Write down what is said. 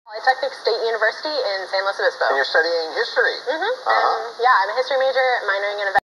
Polytechnic State University in San Luis Obispo. And you're studying history. Yeah, I'm a history major, minoring in